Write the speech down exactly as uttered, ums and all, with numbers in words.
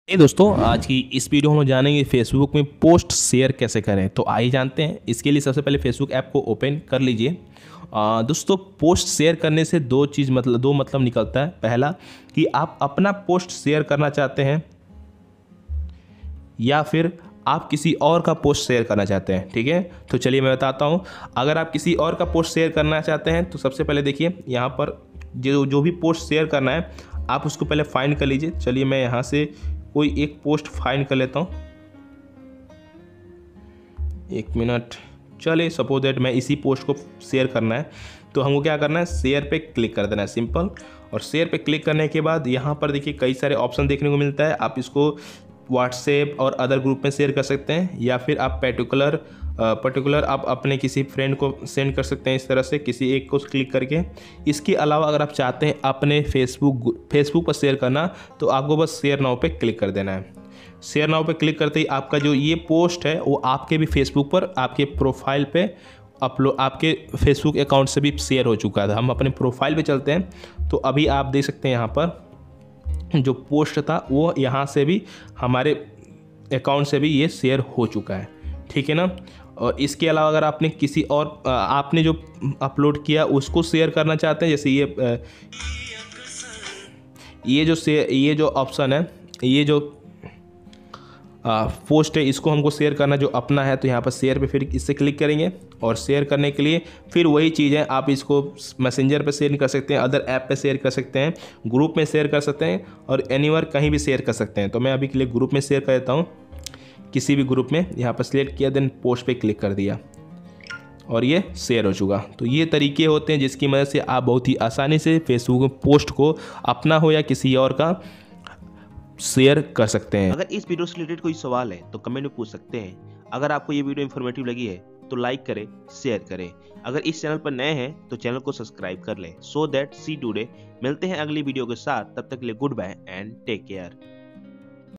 hey दोस्तों, आज की इस वीडियो में हम जानेंगे फेसबुक में पोस्ट शेयर कैसे करें। तो आइए जानते हैं। इसके लिए सबसे पहले फेसबुक ऐप को ओपन कर लीजिए। आ, दोस्तों, पोस्ट शेयर करने से दो चीज़ मतलब दो मतलब निकलता है। पहला कि आप अपना पोस्ट शेयर करना चाहते हैं या फिर आप किसी और का पोस्ट शेयर करना चाहते हैं। ठीक है, तो चलिए मैं बताता हूँ। अगर आप किसी और का पोस्ट शेयर करना चाहते हैं तो सबसे पहले देखिए यहाँ पर जो जो भी पोस्ट शेयर करना है आप उसको पहले फाइंड कर लीजिए। चलिए मैं यहाँ से कोई एक पोस्ट फाइंड कर लेता हूँ। एक मिनट। चलिए सपोज दैट मैं इसी पोस्ट को शेयर करना है, तो हमको क्या करना है, शेयर पे क्लिक कर देना है, सिंपल। और शेयर पे क्लिक करने के बाद यहाँ पर देखिए कई सारे ऑप्शन देखने को मिलता है। आप इसको व्हाट्सएप और अदर ग्रुप में शेयर कर सकते हैं या फिर आप पर्टिकुलर पर्टिकुलर आप अपने किसी फ्रेंड को सेंड कर सकते हैं, इस तरह से किसी एक को क्लिक करके। इसके अलावा अगर आप चाहते हैं अपने फेसबुक फेसबुक पर शेयर करना, तो आपको बस शेयर नाउ पे क्लिक कर देना है। शेयर नाउ पे क्लिक करते ही आपका जो ये पोस्ट है वो आपके भी फेसबुक पर आपके प्रोफाइल पे अपलोड आपके फेसबुक अकाउंट से भी शेयर हो चुका था। हम अपने प्रोफाइल पे चलते हैं, तो अभी आप देख सकते हैं यहाँ पर जो पोस्ट था वो यहाँ से भी हमारे अकाउंट से भी ये शेयर हो चुका है। ठीक है ना। और इसके अलावा अगर आपने किसी और आपने जो अपलोड किया उसको शेयर करना चाहते हैं, जैसे ये ये जो शेयर ये जो ऑप्शन है, ये जो पोस्ट है, इसको हमको शेयर करना जो अपना है, तो यहाँ पर शेयर पे फिर इससे क्लिक करेंगे। और शेयर करने के लिए फिर वही चीज़ है, आप इसको मैसेंजर पे शेयर कर सकते हैं, अदर ऐप पे शेयर कर सकते हैं, ग्रुप में शेयर कर सकते हैं और एनीवेयर कहीं भी शेयर कर सकते हैं। तो मैं अभी के लिए ग्रुप में शेयर कर देता हूँ, किसी भी ग्रुप में। यहाँ पर सिलेक्ट किया, देन पोस्ट पे क्लिक कर दिया और ये शेयर हो चुका। तो ये तरीके होते हैं जिसकी मदद से आप बहुत ही आसानी से फेसबुक में पोस्ट को अपना हो या किसी और का शेयर कर सकते हैं। अगर इस वीडियो से रिलेटेड कोई सवाल है तो कमेंट में पूछ सकते हैं। अगर आपको ये वीडियो इन्फॉर्मेटिव लगी है तो लाइक करें, शेयर करें। अगर इस चैनल पर नए हैं तो चैनल को सब्सक्राइब कर लें। So that see today. मिलते हैं अगली वीडियो के साथ, तब तक के लिए goodbye and take care.